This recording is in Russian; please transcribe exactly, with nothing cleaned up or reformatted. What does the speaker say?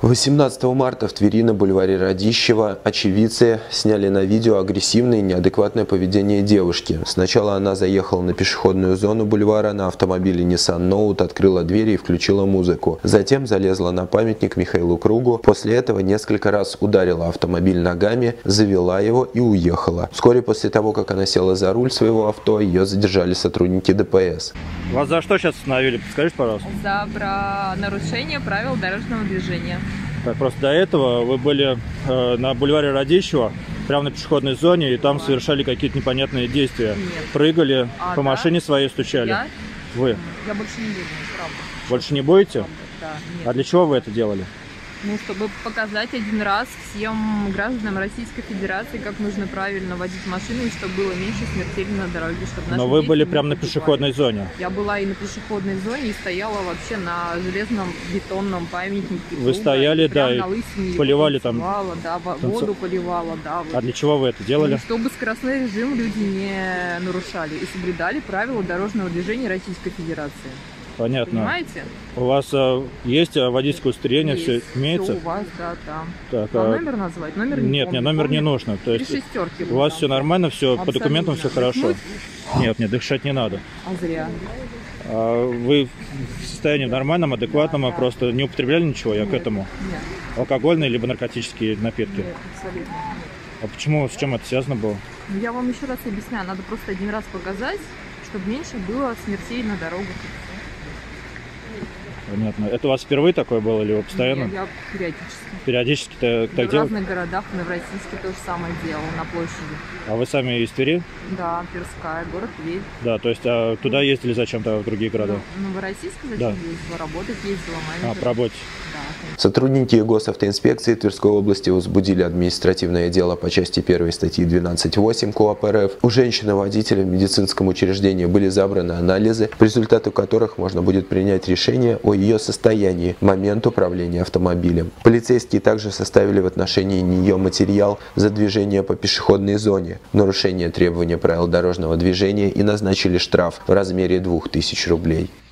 восемнадцатого марта в Твери на бульваре Радищева очевидцы сняли на видео агрессивное и неадекватное поведение девушки. Сначала она заехала на пешеходную зону бульвара на автомобиле Nissan Note, открыла двери и включила музыку. Затем залезла на памятник Михаилу Кругу. После этого несколько раз ударила автомобиль ногами, завела его и уехала. Вскоре после того, как она села за руль своего авто, ее задержали сотрудники ДПС. Вас за что сейчас остановили? Подскажите, пожалуйста. За про нарушение правил дорожного движения. Так, просто до этого вы были э, на бульваре Радищева, прямо на пешеходной зоне, и там да. совершали какие-то непонятные действия. Нет. Прыгали, а, по да? машине своей стучали. Я? Вы? Я больше не буду, правда. Больше не будете? Правда, да, нет. А для чего вы это делали? Ну, чтобы показать один раз всем гражданам Российской Федерации, как нужно правильно водить машину, и чтобы было меньше смертей на дороге. Чтобы Но вы были прямо на пешеходной зоне. Я была и на пешеходной зоне, и стояла вообще на железном бетонном памятнике. Вы стояли, да, и лысине, поливали там. Да, воду поливала, да. Вот. А для чего вы это делали? Ну, чтобы скоростной режим люди не нарушали и соблюдали правила дорожного движения Российской Федерации. Понятно. Понимаете? У вас а, есть водительское удостоверение, есть. все имеется? Все у вас, да, там. Так, Вам а... номер назвать? Номер не Нет, помню. нет, номер помню? не нужно. То есть Три шестерки у вас там. все нормально, все Абсолютно. по документам все хорошо? Дыхнуть? Нет, мне дышать не надо. А зря. А вы в состоянии нормальном, адекватном, да, а да. просто не употребляли ничего, я Нет, к этому? Нет. Алкогольные либо наркотические напитки? Нет, абсолютно нет. А почему, с чем это связано было? Ну, я вам еще раз объясняю, надо просто один раз показать, чтобы меньше было смертей на дорогах. Понятно. Это у вас впервые такое было или вы постоянно? Нет, я периодически. Периодически так, так В делаете? разных городах, в Новороссийске то же самое делала, на площади. А вы сами из Твери? Да, Тверская, город Тверь. Да, то есть а туда ездили зачем-то в другие города? Ну, Новороссийск зачем Да. ездила? Работать ездила, менеджер. А, по работе. Да. Сотрудники госавтоинспекции Тверской области возбудили административное дело по части первой статьи двенадцать восемь КоАП РФ. У женщины-водителя в медицинском учреждении были забраны анализы, по результату которых можно будет принять решение о ее состоянии в момент управления автомобилем. Полицейские также составили в отношении нее материал за движение по пешеходной зоне, нарушение требований правил дорожного движения и назначили штраф в размере двух тысяч рублей.